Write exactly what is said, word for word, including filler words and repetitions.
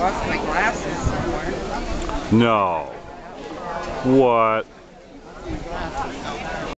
lost my glasses somewhere. No. What? My glasses.